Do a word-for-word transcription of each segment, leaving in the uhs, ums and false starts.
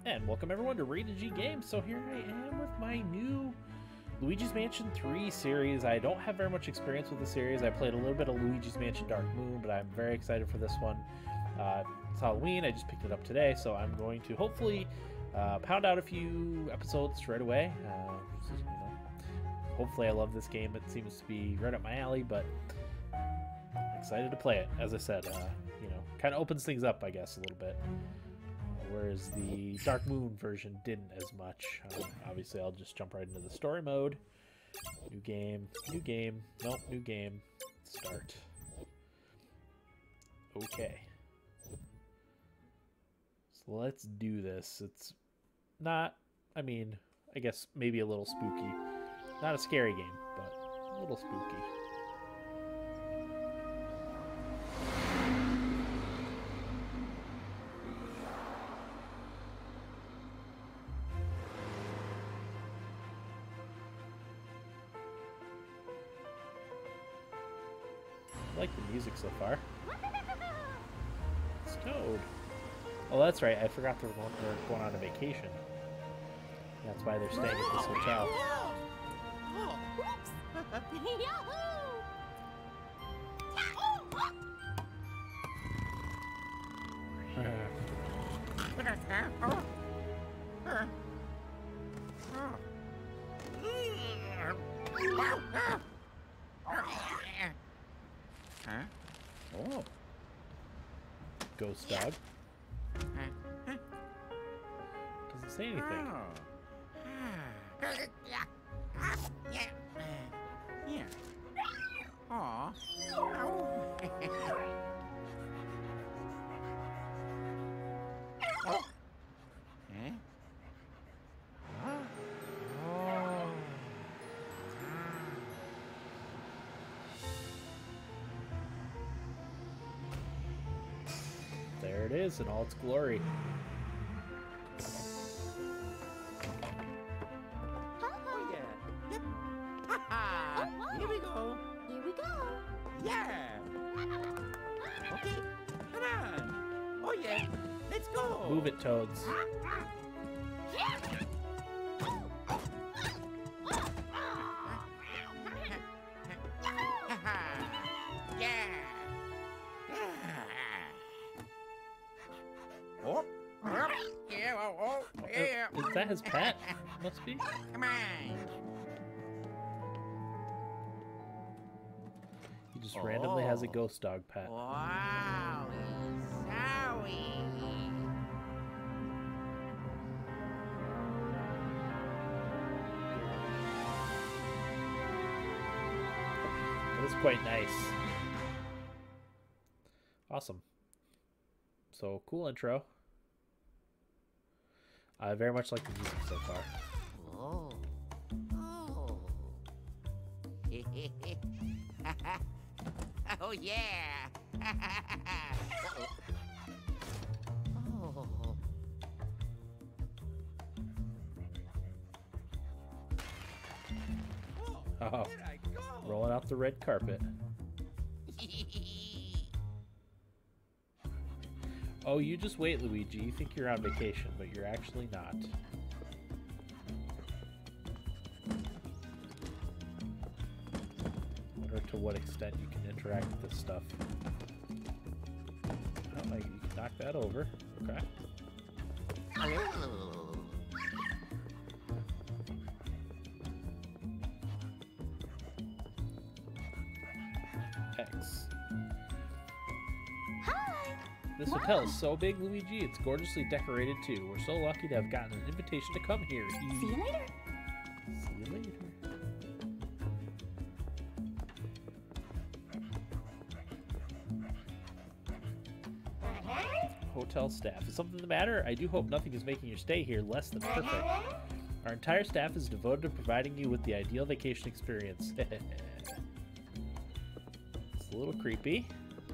And welcome everyone to Rated G Games. So here I am with my new Luigi's Mansion three series. I don't have very much experience with the series. I played a little bit of Luigi's Mansion Dark Moon, but I'm very excited for this one. Uh, it's Halloween, I just picked it up today, so I'm going to hopefully uh, pound out a few episodes right away. Uh, so, you know, hopefully I love this game. It seems to be right up my alley, but I'm excited to play it. As I said, uh, you know, kind of opens things up, I guess, a little bit. Whereas the Dark Moon version didn't as much. Um, obviously, I'll just jump right into the story mode. New game, new game, nope, new game, start. Okay. So let's do this. It's not, I mean, I guess maybe a little spooky. Not a scary game, but a little spooky. I like the music so far. It's Toad. Oh, that's right. I forgot they're going, they're going on a vacation. That's why they're staying at this hotel. Oh. Ghost dog. Doesn't say anything. Aw. Eh? There it is in all its glory. Oh yeah. Yep. Ha-ha. Here we go. Here we go. Yeah. Okay. Come on. Oh yeah. Let's go. Move it, Toads. Yeah. Oh, oh, yeah, oh, oh, yeah. Is that his pet? Must be. Come on. He just randomly has a ghost dog pet. Wow, sorry. That is quite nice. Awesome. So, cool intro. I very much like the music so far. Oh. Oh. Oh, yeah. Oh. Oh, rolling out the red carpet. Oh, you just wait, Luigi. You think you're on vacation, but you're actually not. I wonder to what extent you can interact with this stuff. Oh, like you can knock that over. Okay. X. This hotel is so big, Luigi, it's gorgeously decorated too. We're so lucky to have gotten an invitation to come here. See you later. See you later. Hotel staff. Is something the matter? I do hope nothing is making your stay here less than perfect. Our entire staff is devoted to providing you with the ideal vacation experience. It's a little creepy.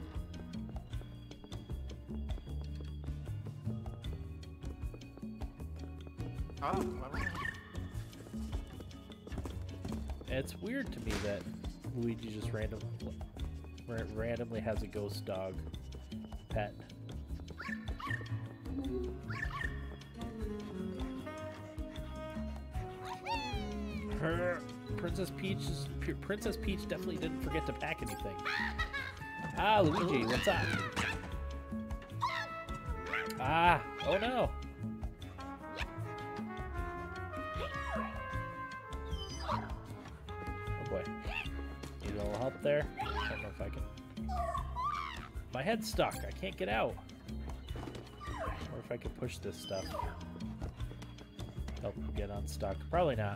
Oh. It's weird to me that Luigi just random, randomly has a ghost dog pet. Princess Peach, is, P Princess Peach definitely didn't forget to pack anything. Ah, Luigi, what's up? Ah, oh no. Oh boy. Need a little help there. I don't know if I can. My head's stuck. I can't get out. Or if I could push this stuff. Help get unstuck. Probably not.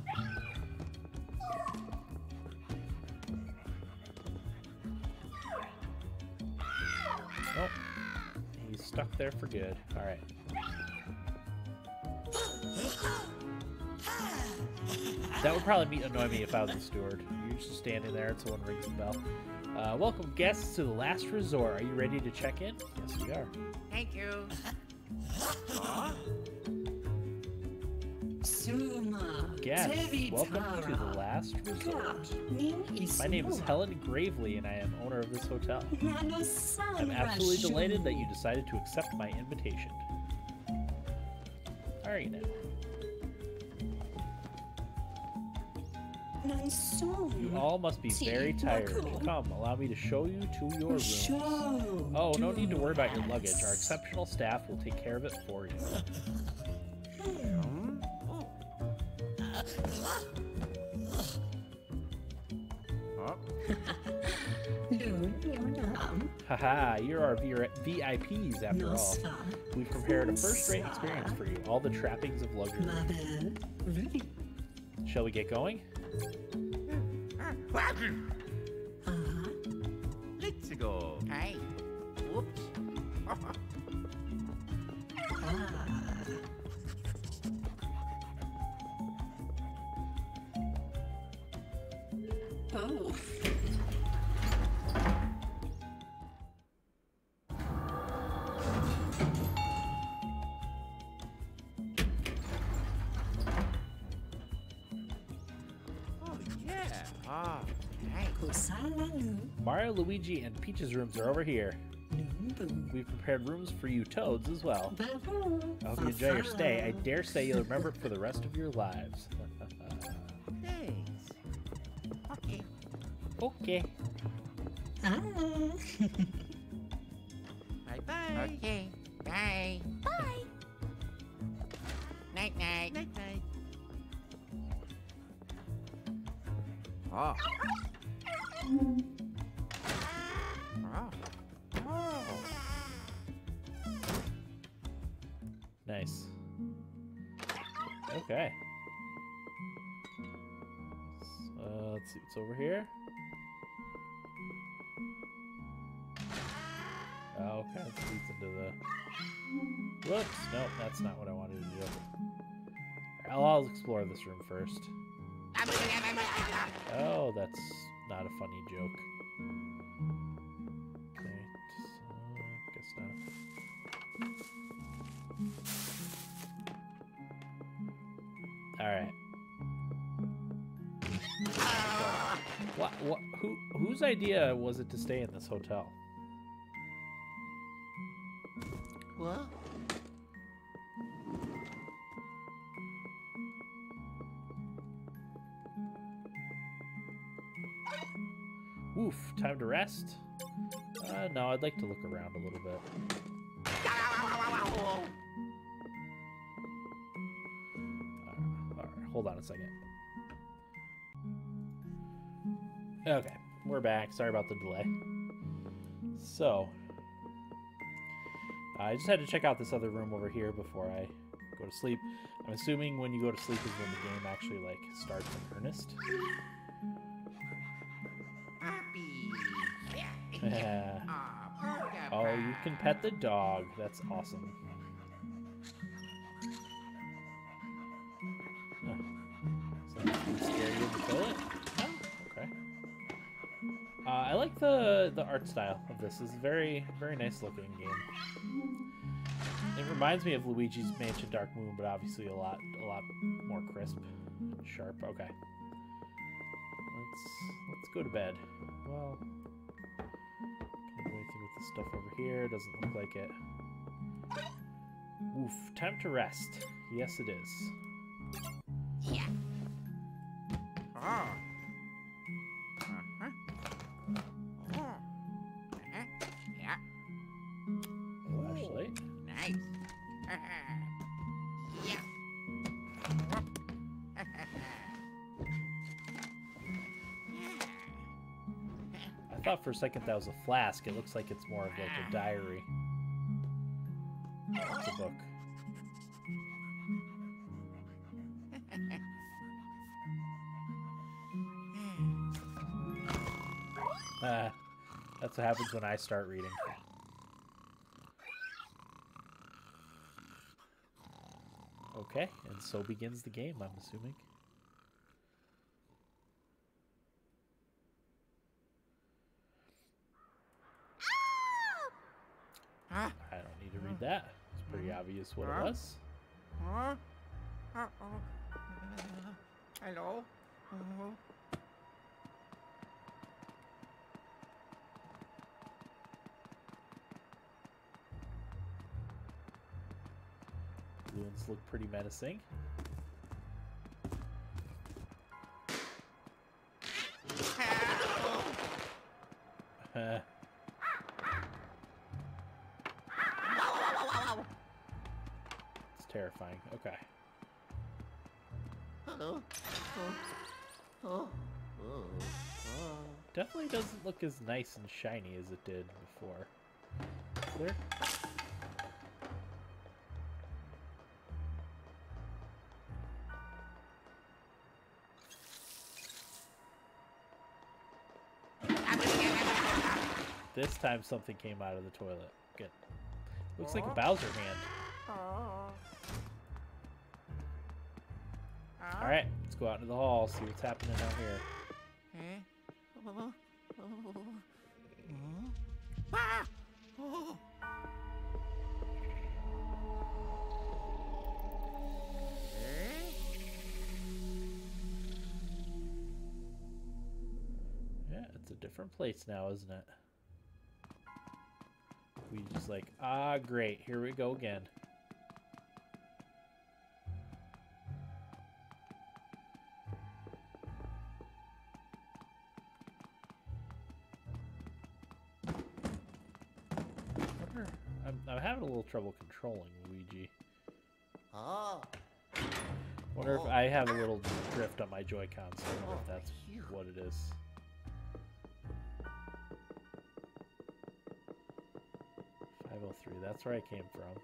Nope. He's stuck there for good. Alright. That would probably be, annoy me if I was the steward. You're just standing there and someone rings the bell. Uh, welcome guests to the last resort. Are you ready to check in? Yes, we are. Thank you. Guests, welcome to the last resort. My name is Helen Gravely, and I am owner of this hotel. I'm absolutely delighted that you decided to accept my invitation. All right, now. You all must be very tired. Come, allow me to show you to your rooms. Oh, no need to worry about your luggage. Our exceptional staff will take care of it for you. Haha, you're our V I Ps after all. We've prepared a first-rate experience for you, all the trappings of luxury. Shall we get going? Let's go. Hey. Whoops. Oh. Mario, Luigi, and Peach's rooms are over here. We've prepared rooms for you Toads as well. I hope you enjoy your stay. I dare say you'll remember it for the rest of your lives. Thanks. Okay. Okay. Bye-bye. Okay. Bye. Bye. Night-night. Night-night. Oh. Oh. Oh. Nice. Okay. Uh, let's see what's over here. Oh, okay, it leads into the... Whoops, nope, that's not what I wanted to do. I'll, I'll explore this room first. Oh, that's not a funny joke. Okay, so, guess not. Alright. What, what, who, whose idea was it to stay in this hotel? What? Oof, time to rest? Uh, no, I'd like to look around a little bit. Uh, Alright, hold on a second. Okay, we're back. Sorry about the delay. So, I just had to check out this other room over here before I go to sleep. I'm assuming when you go to sleep is when the game actually, like, starts in earnest. Yeah. Oh, you can pet the dog. That's awesome. Huh. So, scare you in the toilet? Oh, okay. Uh, I like the the art style of this. It's a very very nice looking game. It reminds me of Luigi's Mansion Dark Moon, but obviously a lot a lot more crisp and sharp. Okay. Let's let's go to bed. Well, can't do anything with this stuff over here. Doesn't look like it. Oof, time to rest. Yes, it is. Yeah. Oh, thought for a second that was a flask. It looks like it's more of like a diary. It's a book. Uh, that's what happens when I start reading. Okay, and so begins the game, I'm assuming. I don't need to read that. It's pretty obvious what it was. Huh? Uh-oh. Hello? Uh-oh. Blue ones look pretty menacing. Uh, it's terrifying. Okay. Hello? Oh. Oh. Oh. Oh. Definitely doesn't look as nice and shiny as it did before. There. This time something came out of the toilet. Good. Looks like a Bowser hand. Alright, let's go out into the hall, see what's happening out here. Yeah, it's a different place now, isn't it? We just like, ah, great, here we go again. Wonder, I'm, I'm having a little trouble controlling Luigi. Oh. Wonder if I have a little drift on my Joy-Con, so I wonder if that's what it is. five oh three, that's where I came from.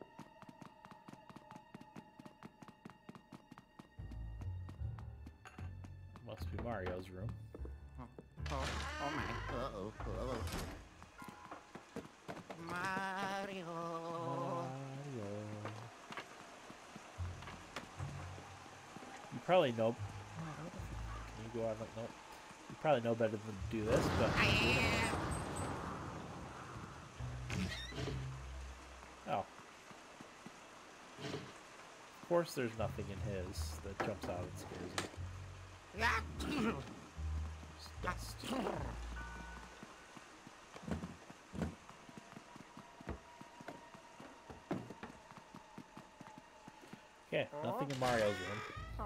Must be Mario's room. Oh, oh, oh my. Uh-oh. Uh-oh. Mario. Mario. You probably know. Can you go on? No. You probably know better than to do this, but. Oh. Of course, there's nothing in his that jumps out and scares me. Just dust. Okay, nothing in Mario's room.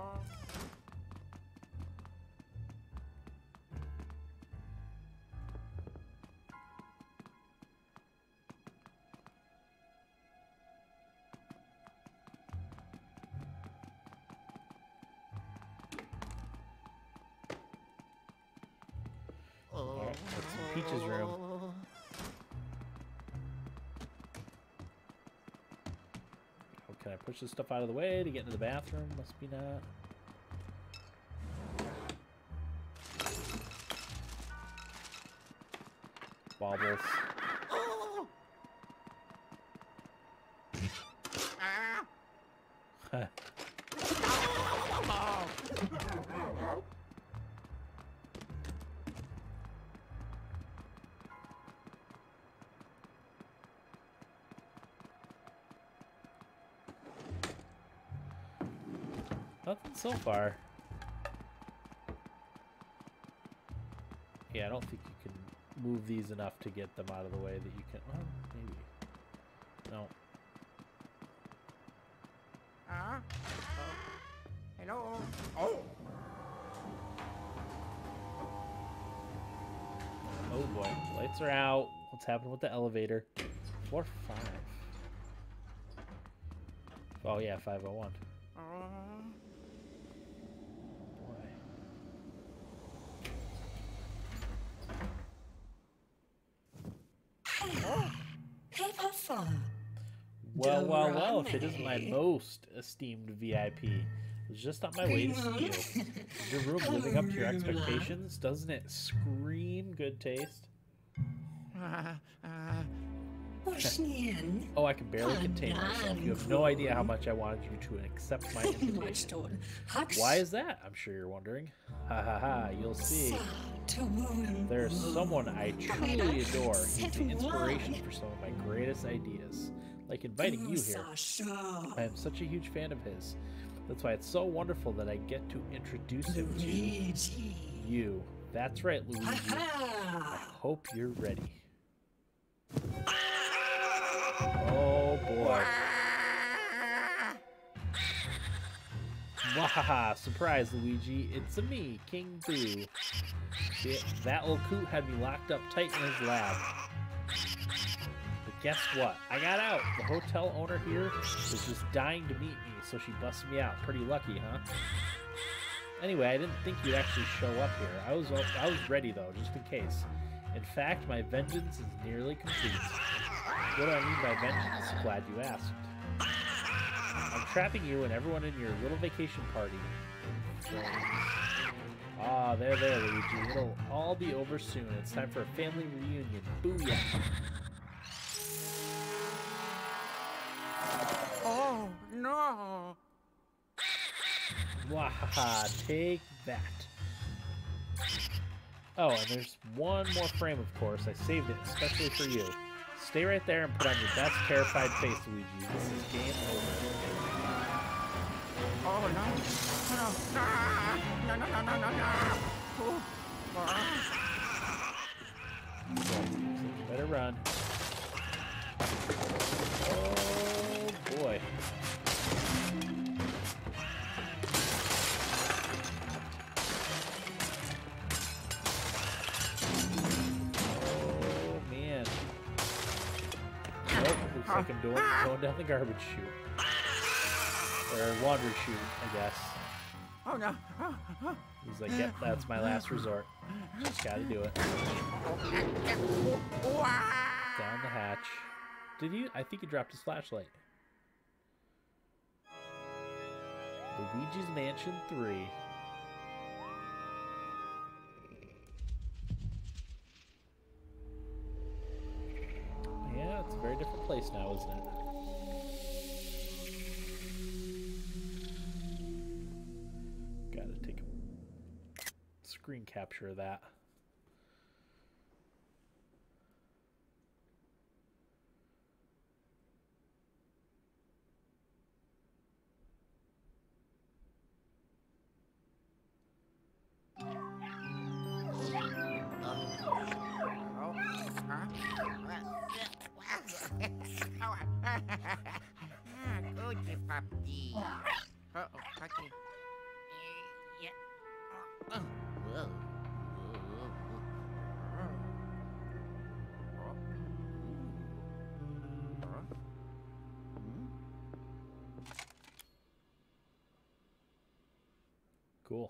Alright, that's in Peach's room. Oh, can I push this stuff out of the way to get into the bathroom? Must be not. Baubles. Nothing so far. Yeah, I don't think you can move these enough to get them out of the way that you can. Well, maybe. No. Uh, hello? Oh! Oh boy, lights are out. What's happening with the elevator? Floor five. Oh yeah, five oh one. Uh, Boy. Well, well, well, if it isn't my most esteemed V I P. I was just on my way to see you. Is your room living up to your expectations? Doesn't it scream good taste? Uh, uh, Oh, I can barely contain myself. You have no idea how much I wanted you to accept my invitation. Why is that? I'm sure you're wondering. Ha ha ha, you'll see. There's someone I truly adore. He's the inspiration for some of my greatest ideas. Like inviting you here. I am such a huge fan of his. That's why it's so wonderful that I get to introduce him to you. That's right, Luigi. I hope you're ready. Oh boy. Wahaha, surprise, Luigi. It's a me, King Boo. Yeah, that old coot had me locked up tight in his lab. But guess what? I got out. The hotel owner here was just dying to meet me, so she busted me out. Pretty lucky, huh? Anyway, I didn't think you'd actually show up here. I was I was ready though, just in case. In fact, my vengeance is nearly complete. What do I mean by vengeance? Glad you asked. I'm trapping you and everyone in your little vacation party. Ah, oh, there, there, Luigi. It'll all be over soon. It's time for a family reunion. Booyah! oh, no! Wahaha, take that. Oh, and there's one more frame, of course. I saved it especially for you. Stay right there and put on your best terrified face, Luigi. This is game over. Oh, no. No, no, no, no, no, no, no, no. Oh, oh. So, you better run. Oh, boy. Looks like I'm doing, going down the garbage chute. Or laundry chute, I guess. Oh no. He's like, yep, that's my last resort. Just gotta do it. Down the hatch. Did he? I think he dropped his flashlight. Luigi's Mansion three. Yeah, it's a very different place now, isn't it? Gotta take a screen capture of that. Good puppy. Uh-oh, puppy. Yeah. Oh, whoa. Cool.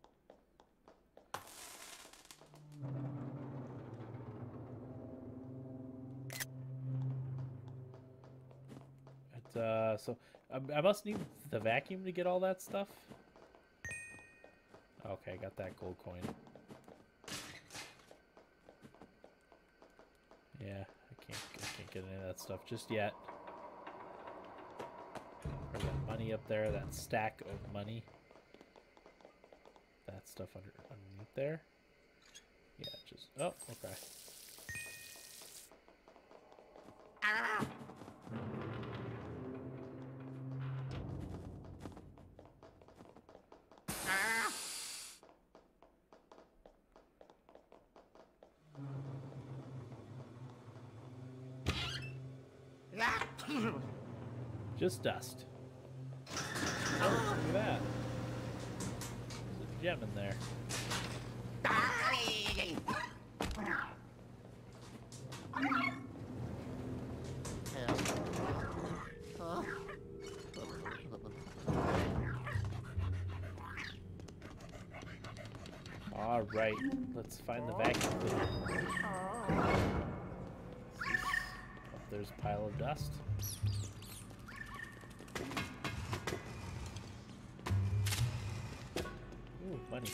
Uh, so I, I must need the vacuum to get all that stuff. Okay, got that gold coin. Yeah, I can't, I can't get any of that stuff just yet. There's that money up there, that stack of money. That stuff under underneath there. Yeah, just oh, okay. Just dust. Oh, look at that. There's a gem in there. All right, let's find the vacuum cleaner. Up there's a pile of dust. Ooh, money.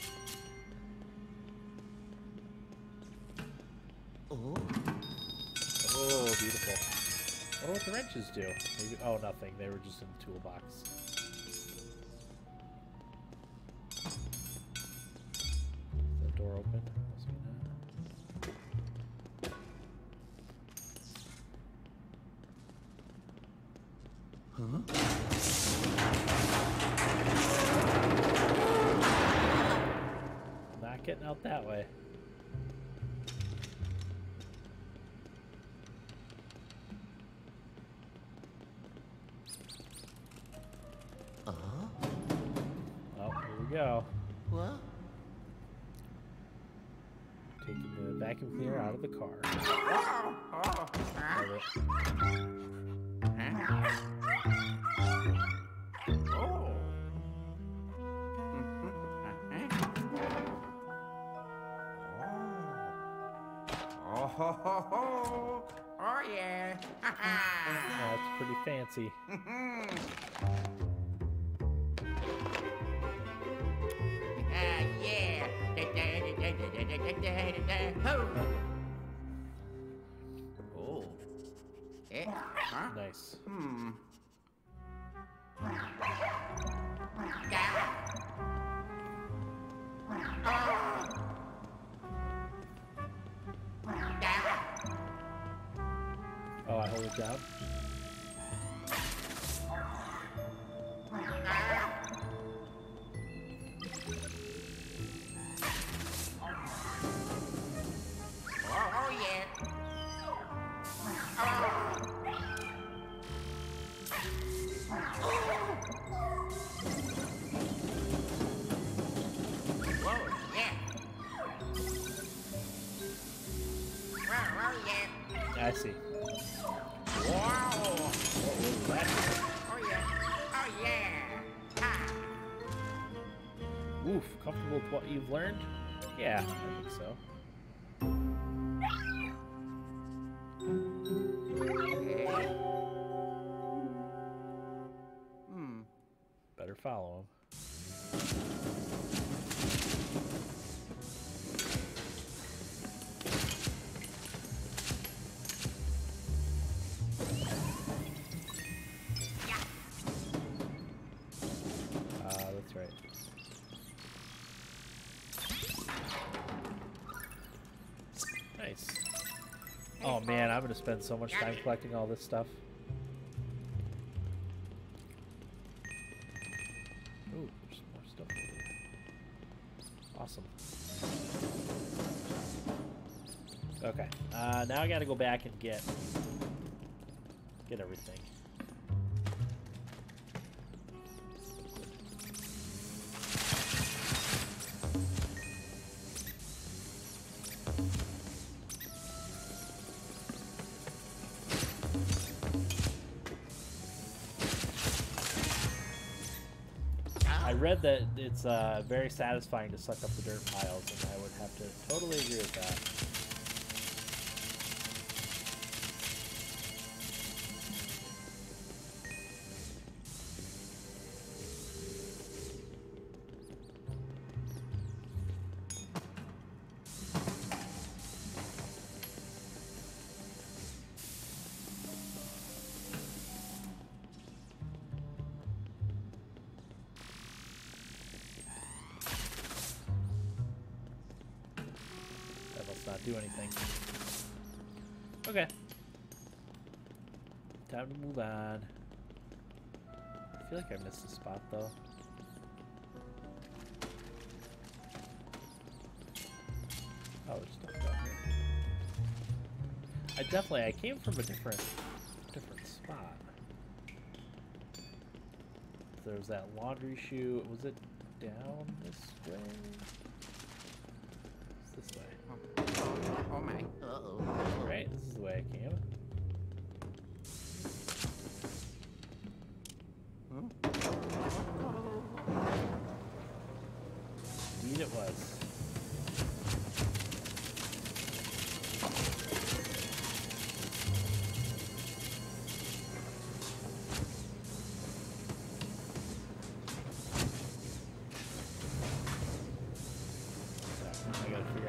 Oh. Oh, beautiful. I wonder what the wrenches do. Maybe, oh, nothing. They were just in the toolbox. Is that door open? Must be not. Huh? Not getting out that way. Go. What? Taking the vacuum cleaner out of the car. Love it. Oh, ho, ho, ho. Oh yeah. That's pretty fancy. Oh. Eh? Huh? Nice. Hmm. Oh, I hold it down. I see. Wow! What was that? Oh yeah! Oh yeah! Ha! Oof, comfortable with what you've learned? Yeah, I think so. Okay. Hmm. Better follow him. Nice. Oh man, I'm gonna spend so much time collecting all this stuff. Ooh, there's more stuff over here. Awesome. Okay, uh, now I gotta go back and get get everything. I read that it's uh, very satisfying to suck up the dirt piles, and I would have to totally agree with that. Not do anything. Okay. Time to move on. I feel like I missed a spot though. Oh, there's stuff down here. I definitely I came from a different different spot. There was that laundry chute. Was it down this way? It's this way. Oh my. Uh-oh. Right, this is the way I came. Huh? Indeed it was.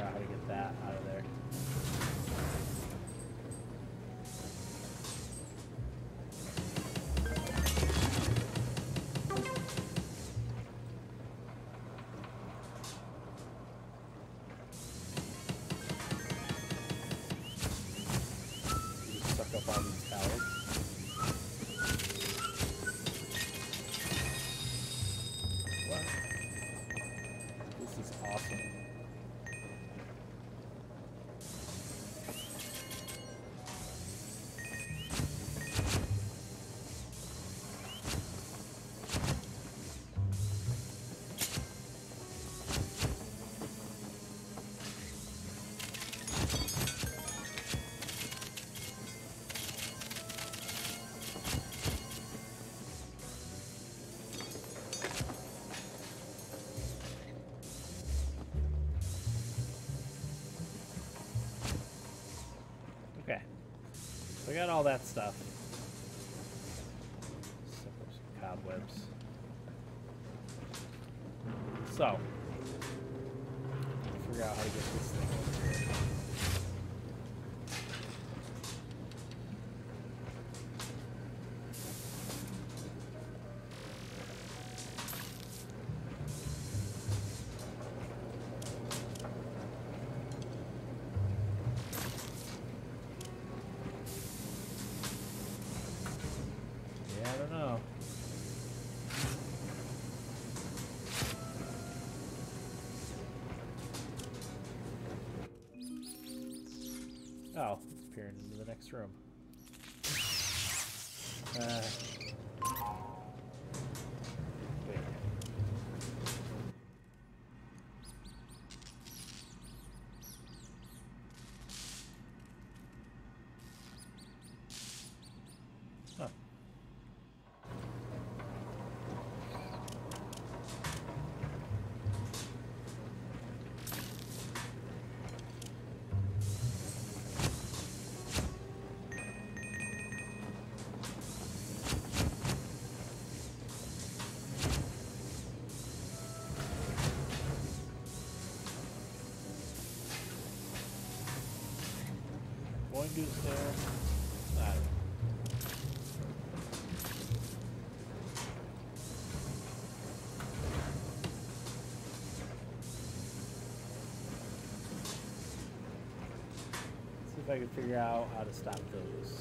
out how to get that out of there. Just suck up all these towers. What? This is awesome. Okay, so I got all that stuff. Set up some cobwebs. So, figure out how to get this thing over here. Yeah, I don't know. Oh, it's peering into the next room. Uh, wait. Huh. Going to the stairs. I don't know. See if I can figure out how to stop those.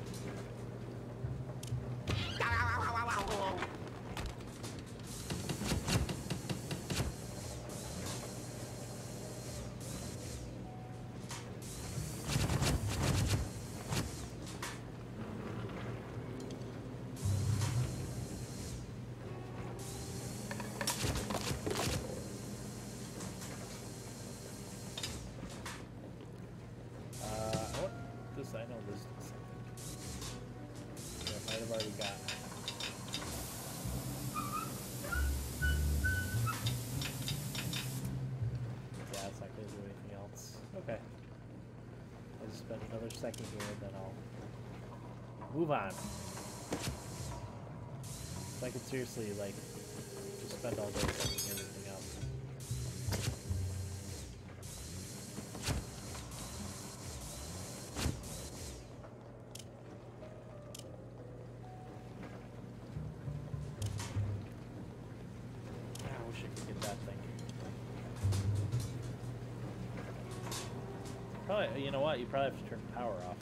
Uh, what? This I know this does something. Yeah, I might have already got. Yeah, it's not gonna do anything else. Okay. I'll just spend another second here and then I'll move on. So I can seriously like just spend all day setting everything up. I wish I could get that thing. Probably, you know what? You probably have to turn the power off.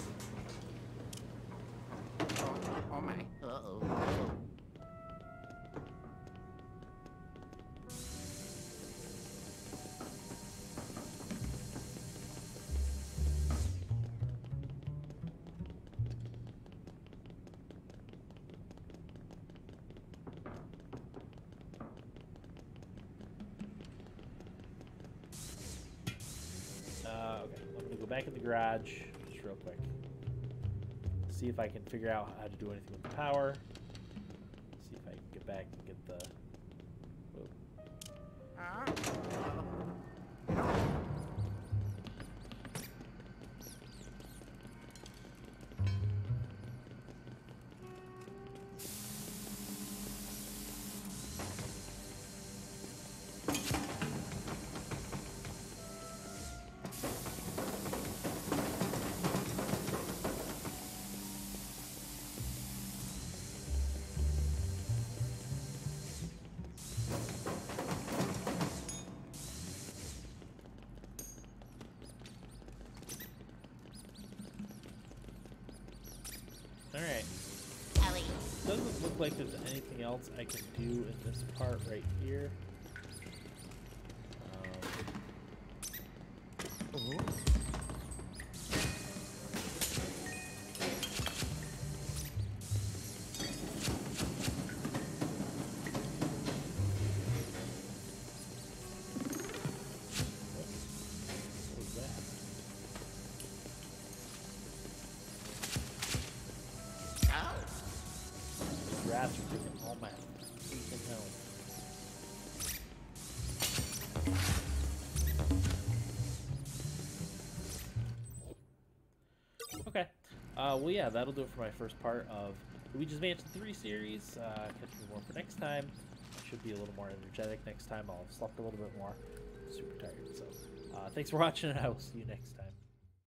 Oh, oh my. Uh-oh. Uh, okay, I'm gonna go back in the garage just real quick. See if I can figure out how to do anything with the power. See if I can get back and get the. Whoa. Alright. Ellie. Doesn't look like there's anything else I can do in this part right here. Um, Ooh. what was that? Ow. The rats are taking all my freaking health. Okay. Uh, well, yeah, that'll do it for my first part of Luigi's Mansion three series. Uh, catch me more for next time. I should be a little more energetic next time. I'll have slept a little bit more. Super tired. So, uh, thanks for watching, and I will see you next time.